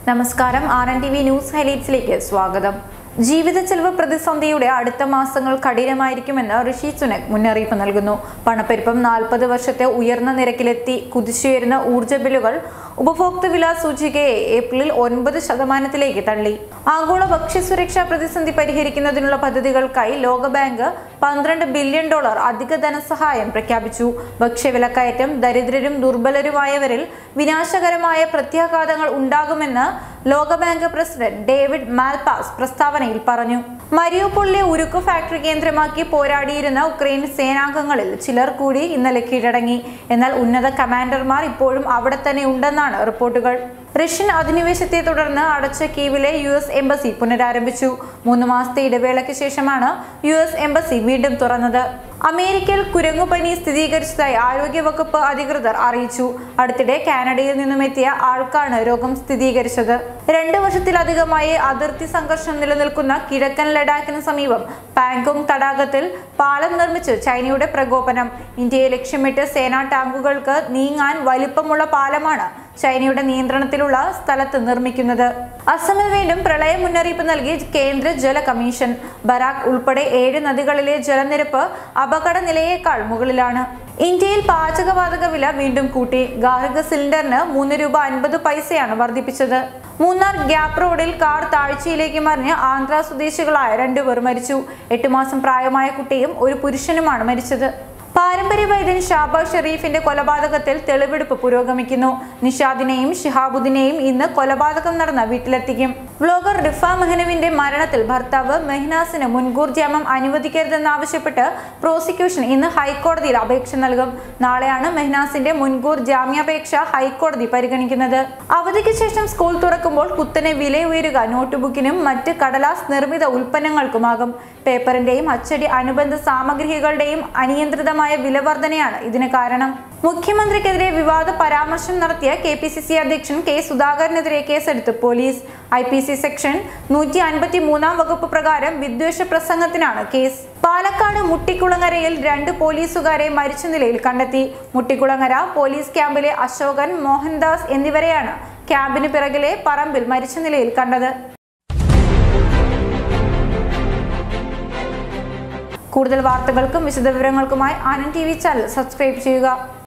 നമസ്കാരം RNTV news ഹൈലൈറ്റ്സിലേക്ക് സ്വാഗതം. ജീവിത ചെലവ് പ്രതിസന്ധിയുടെ അടുത്ത മാസങ്ങൾ കഠിനമായിരിക്കുമെന്ന് ഋഷി സുനക് മുന്നറിയിപ്പ് നൽകുന്നു. പണപ്പെരുപ്പം 40 വർഷത്തെ ഉയർന്ന നിരക്കിലെത്തി. കുതിച്ചുയരുന്ന ഊർജ്ജ ബില്ലുകൾ ഉപഭോക്തൃ വില സൂചികയെ ഏപ്രിലിൽ 9% തള്ളി. ആഗോള ഭക്ഷ്യസുരക്ഷാ പ്രതിസന്ധി പരിഹരിക്കുന്നതിനുള്ള പദ്ധതികൾക്കായി ലോകബാങ്ക് $12 ബില്യൺ അധിക ധനസഹായം പ്രഖ്യാപിച്ചു. ഭക്ഷ്യവിലക്കയറ്റം ദരിദ്രരും ദുർബലരുമായവരിൽ വിനാശകരമായ പ്രത്യാഘാതങ്ങൾ ഉണ്ടാകുമെന്ന് ലോകബാങ്ക് പ്രസിഡന്റ് ഡേവിഡ് മാൽപാസ് പ്രസ്താവനയിൽ പറഞ്ഞു. മരിയോപോളിലെ ഉരുക്ക് ഫാക്ടറി കേന്ദ്രമാക്കി പോരാടിയിരുന്ന ഉക്രൈൻ സേനാംഗങ്ങളിൽ ചിലർ കൂടി ഇന്നലെ കീഴടങ്ങി. എന്നാൽ ഉന്നത കമാൻഡർമാർ ഇപ്പോഴും അവിടെ തന്നെ ഉണ്ടെന്നാണ് റിപ്പോർട്ടുകൾ. റഷ്യൻ അധിനിവേശത്തെ തുടർന്ന് അടച്ച കീവിലെ US എംബസി പുനരാരംഭിച്ചു. 3 മാസത്തെ ഇടവേളയ്ക്ക് ശേഷമാണ് US എംബസി വീണ്ടും തുറന്നത്. അമേരിക്കയിൽ കുരങ്ങുപനി സ്ഥിരീകരിച്ചതായി ആരോഗ്യവകുപ്പ് അധികൃതർ അറിയിച്ചു. അടുത്തിടെ കാനഡയിൽ നിന്നും എത്തിയ ആൾക്കാണ് രോഗം സ്ഥിരീകരിച്ചത്. 2 വർഷത്തിലധികമായി അതിർത്തി സംഘർഷം നിലനിൽക്കുന്ന കിഴക്കൻ ലഡാക്കിന് സമീപം പാങ്കോങ് തടാകത്തിൽ പാലം നിർമ്മിച്ച് ചൈനയുടെ പ്രകോപനം. ഇന്ത്യയെ ലക്ഷ്യമിട്ട് സേനാ ടാങ്കുകൾക്ക് നീങ്ങാൻ വലിപ്പമുള്ള പാലമാണ് ചൈനയുടെ നിയന്ത്രണത്തിലുള്ള സ്ഥലത്ത് നിർമ്മിക്കുന്നത്. അസമിൽ വീണ്ടും പ്രളയ മുന്നറിയിപ്പ് നൽകി കേന്ദ്ര ജല കമ്മീഷൻ. ബരാക് ഉൾപ്പെടെ 7 നദികളിലെ ജലനിരപ്പ് അപകട നിലയേക്കാൾ മുകളിലാണ്. ഇന്ത്യയിൽ പാചകവാതക വില വീണ്ടും കൂട്ടി. ഗാർഹിക സിലിണ്ടറിന് ₹3.50 വർദ്ധിപ്പിച്ചത്. മൂന്നാർ ഗ്യാപ് റോഡിൽ കാർ താഴ്ചയിലേക്ക് മറിഞ്ഞ് ആന്ധ്ര സ്വദേശികളായ 2 പേർ മരിച്ചു. 8 മാസം പ്രായമായ കുട്ടിയും ഒരു പുരുഷനുമാണ് മരിച്ചത്. പാരമ്പര്യ വൈദ്യൻ ഷാബാസ് ഷെരീഫിന്റെ കൊലപാതകത്തിൽ തെളിവെടുപ്പ് പുരോഗമിക്കുന്നു. നിഷാദിനെയും ഷിഹാബുദ്ദീനെയും ഇന്ന് കൊലപാതകം നടന്ന വീട്ടിലെത്തിക്കും. വ്ലോഗർ റിഫ മെഹ്നവിന്റെ മരണത്തിൽ ഭർത്താവ് മെഹ്നാസിന് മുൻകൂർ ജാമ്യം അനുവദിക്കരുതെന്നാവശ്യപ്പെട്ട് പ്രോസിക്യൂഷൻ ഇന്ന് ഹൈക്കോടതിയിൽ അപേക്ഷ നൽകും. നാളെയാണ് മെഹ്നാസിന്റെ മുൻകൂർ ജാമ്യാപേക്ഷ ഹൈക്കോടതി പരിഗണിക്കുന്നത്. അവധിക്ക് ശേഷം സ്കൂൾ തുറക്കുമ്പോൾ കുത്തനെ വില ഉയരുക നോട്ട്ബുക്കിനും മറ്റ് കടലാസ് നിർമ്മിത ഉൽപ്പന്നങ്ങൾക്കുമാകും. പേപ്പറിന്റെയും അച്ചടി അനുബന്ധ സാമഗ്രികളുടെയും അനിയന്ത്രിതമായ വിലവർധനയാണ് ഇതിന് കാരണം. മുഖ്യമന്ത്രിക്കെതിരെ വിവാദ പരാമർശം നടത്തിയ KPCC അധ്യക്ഷൻ K സുധാകരനെതിരെ കേസെടുത്ത് പോലീസ്. IPC സെക്ഷൻ 153 വകുപ്പ് പ്രകാരം വിദ്വേഷ പ്രസംഗത്തിനാണ് കേസ്. പാലക്കാട് മുട്ടിക്കുളങ്ങരയിൽ 2 പോലീസുകാരെ മരിച്ച നിലയിൽ കണ്ടെത്തി. മുട്ടിക്കുളങ്ങര പോലീസ് ക്യാമ്പിലെ അശോകൻ, മോഹൻദാസ് എന്നിവരെയാണ് ക്യാമ്പിന് പിറകിലെ പറമ്പിൽ മരിച്ച നിലയിൽ കണ്ടത്. കൂടുതൽ വാർത്തകൾക്കും വിശദവിവരങ്ങൾക്കുമായി RNTV ചാനൽ സബ്സ്ക്രൈബ് ചെയ്യുക.